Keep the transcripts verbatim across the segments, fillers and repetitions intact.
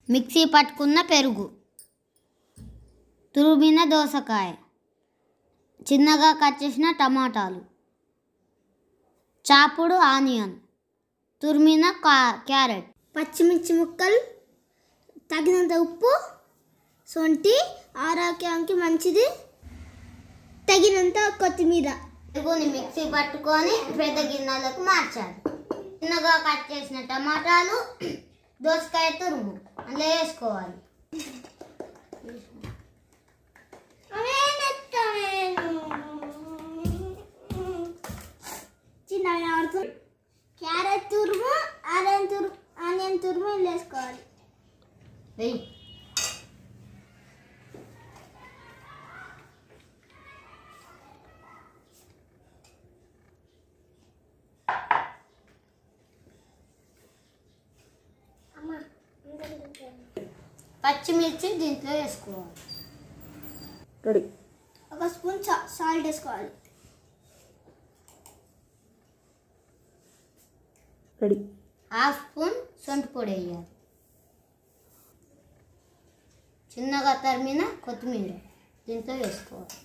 Mixie పట్టుకున్న పెరుగు, తురిమిన దోసకాయ, చిన్నగా కట్ చేసిన టమాటాలు, చాపుడు ఆనియన్, తురిమిన క్యారెట్, పచ్చిమిర్చి ముక్కలు, తగినంత ఉప్పు, సొంటి ఆరోగ్యానికి మంచిది, తగినంత కొత్తిమీర. పెరుగుని మిక్సీ పట్టుకొని పెద్ద గిన్నెలకు మార్చాలి. చిన్నగా కట్ చేసిన టమాటాలు, దోసకాయ తురుము అందులో వేసుకోవాలి. క్యారెట్ తురుము, ఆనియన్ తురుము ఆనియన్ తురుము వేసుకోవాలి. వెయ్యి పచ్చిమిర్చి దీంట్లో వేసుకోవాలి. రెడీ. ఒక స్పూన్ సాల్ట్ వేసుకోవాలి. రెడీ. హాఫ్ స్పూన్ సొంటి పొడి వేయాలి. చిన్నగా తరిమిన కొత్తిమీర దీంట్లో వేసుకోవాలి.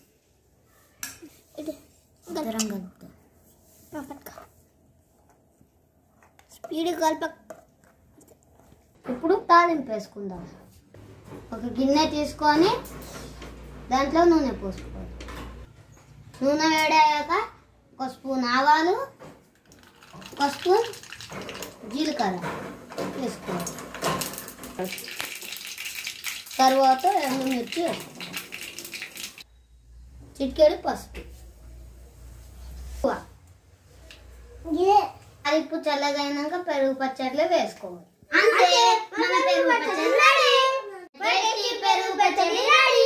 స్పీడ్ కలప. ఇప్పుడు తాలింపు వేసుకుందాం. ఒక గిన్నె తీసుకొని దాంట్లో నూనె పోసుకోవాలి. నూనె వేడయ్యాక ఒక స్పూన్ ఆవాలు, ఒక స్పూన్ జీలకర్ర వేసుకోవాలి. తర్వాత ఎండుమిర్చి వేసుకోవాలి. చిటికెడు పసుపు. తాలింపు చల్లగైనాక పెరుగు పచ్చడిలో వేసుకోవాలి. అంతే, మన పెరుగు పచ్చడి రెడీ. పెరుగు పచ్చడి రెడీ.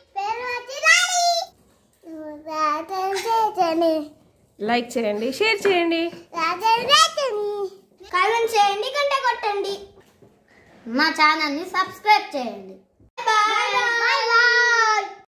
లైక్ చేయండి, షేర్ చేయండి, కామెంట్ చేయండి, గంట కొట్టండి, మా ఛానల్ని సబ్స్క్రైబ్ చేయండి. Bye bye.